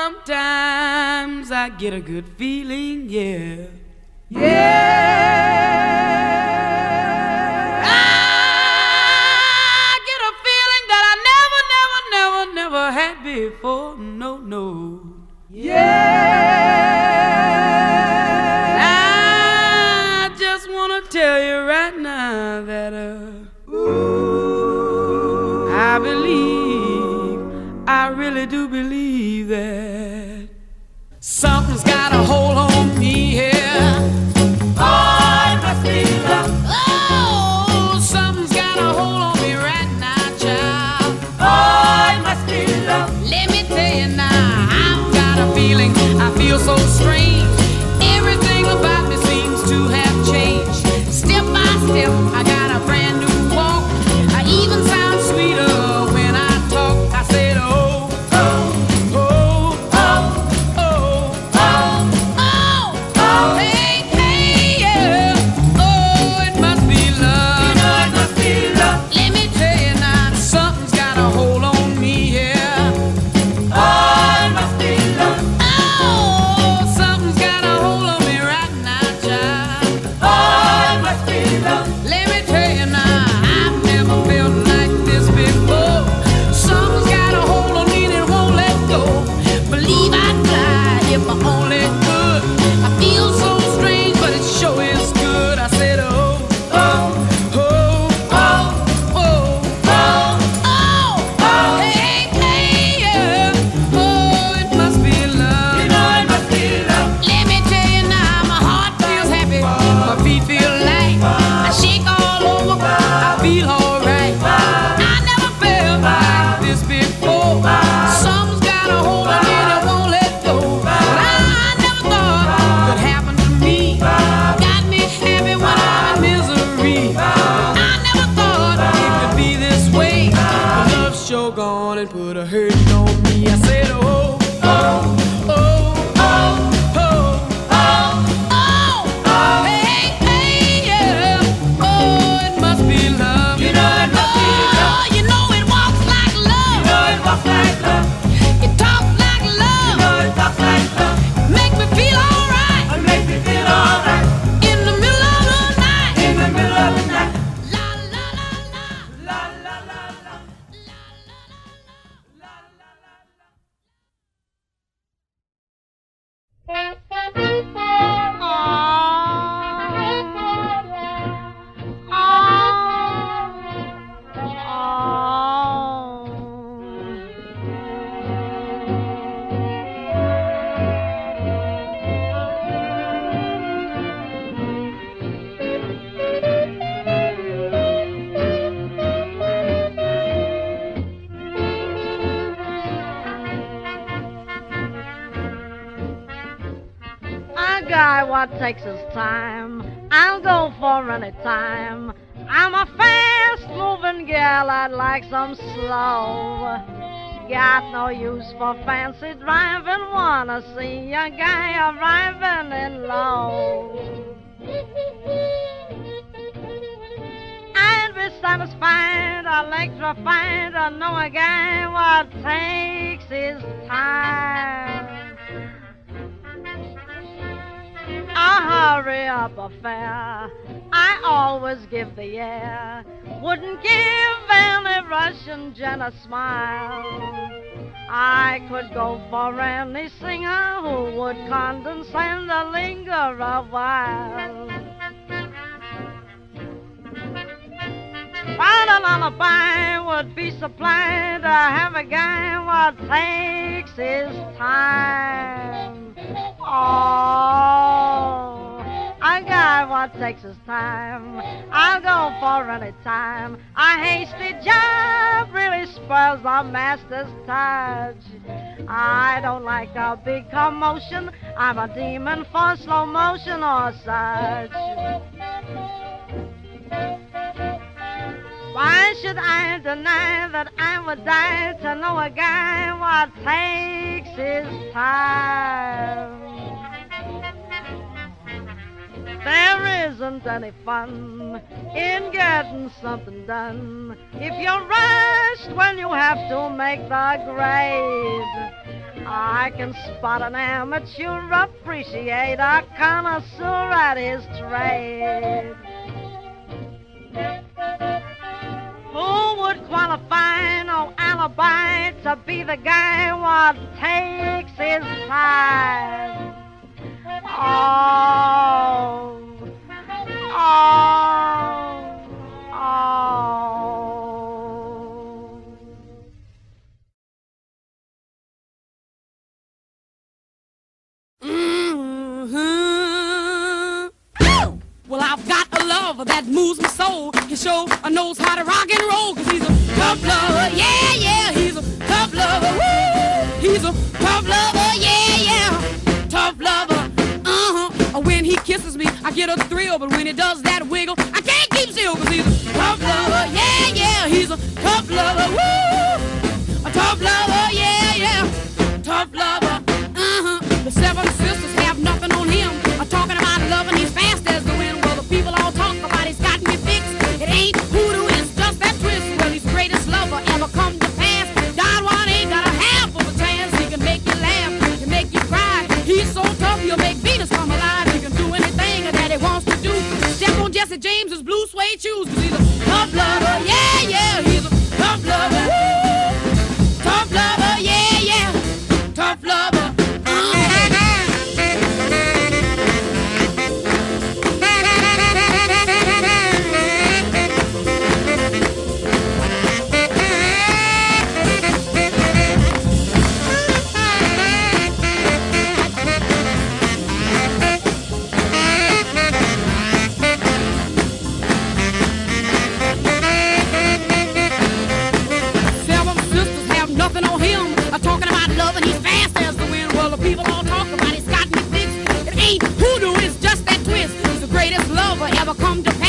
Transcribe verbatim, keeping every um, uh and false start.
sometimes I get a good feeling, yeah. Yeah. I get a feeling that I never, never, never, never had before, no, no. Yeah. I just wanna tell you right now that uh, ooh, I believe, I really do believe that something's got a hold on me here. Oh, it must be love. Oh, something's got a hold on me right now, child. Oh, it must be love. Let me tell you now, I've got a feeling, I feel so strange. Everything about me seems to have changed. Step by step, I got a brand new walk. I even sound sweeter when I talk. I said, oh, oh, oh, oh, oh, oh, oh, oh, hey, hey, yeah. Oh, it must be love. You know it must be love. Let me tell you now, something's got a hold on me here. Oh, it must be love. Oh, something's got a hold on me right now, child. Oh, it must be love. Let me tell you now, I've never felt like this before. Something's got a hold on me that won't let go. Believe I'd fly if I only could. I feel so strange, but it sure is good. I said, oh, oh, oh, oh, oh, oh, oh, oh, hey, hey, yeah. Oh, it must be love. You know it must be love. Let me tell you now, my heart feels happy, my feet feel light. I shake all over, I feel alright. I never felt like this before. Something's got a hold on me that won't let go. But I never thought it could happen to me. Got me happy when I'm in misery. I never thought it could be this way. But love's sure gone and put a hurting on me. I said, oh, oh, oh, oh, oh, oh, oh, oh, hey, hey, yeah. Oh, it must be love. You know it must be love. Oh, you know it walks like You love. know it walks like love. It talks like You love. know it talks like love. Make me feel alright. It makes me feel alright. In the middle of the night. In the middle of the night. La la la la. La la la la. La la la la. La la la la. A guy what takes his time, I'll go for any time. I'm a fast-moving gal, I'd like some slow. Got no use for fancy driving, wanna see a guy arriving in low. I'd be satisfied, electrified, to know a guy what takes his time. A hurry-up affair, I always give the air. Wouldn't give any Russian gent a smile. I could go for any singer who would condescend to linger a while. But a lullaby would be supplied to have a guy what takes his time. Oh, a guy what takes his time, I'll go for any time. A hasty job really spoils the master's touch. I don't like a big commotion, I'm a demon for slow motion or such. Why should I deny that I would die to know a guy what takes his time? There isn't any fun in getting something done if you're rushed when you have to make the grade. I can spot an amateur appreciator, connoisseur at his trade. Who would qualify no alibi to be the guy what takes his time? Oh, oh, oh. Mm-hmm. Well, I've got a lover that moves my soul. He sure knows how to rock and roll, 'cause he's a tough lover, yeah, yeah. He's a tough lover, woo. He's a tough lover, yeah, yeah. Tough lover, uh-huh. When he kisses me, I get a thrill, but when he does that wiggle, I can't keep still, 'cause he's a tough lover, yeah, yeah. He's a tough lover, woo. A tough lover, yeah, yeah. Tough lover, uh-huh. The seven sisters have nothing on him. I'm talking about loving, he's fast as the wind. Well, the people all talk about he's got me fixed. It ain't hoodoo, it's just that twist. Well, he's the greatest lover ever come to pass. Don Juan ain't got a half of a chance. He can make you laugh, he can make you cry. He's so tough, he'll make Venus come alive. He can do anything that he wants to do. Step on Jesse James's blue suede shoes, 'cause he's a tough lover, yeah, yeah. He's a tough lover, woo. Tough lover, yeah, yeah. Tough lover. Nothing on him. I'm talking about love and he's fast as the wind. Well, the people all talk about he's got me fixed. It ain't hoodoo, it's just that twist. He's the greatest lover ever come to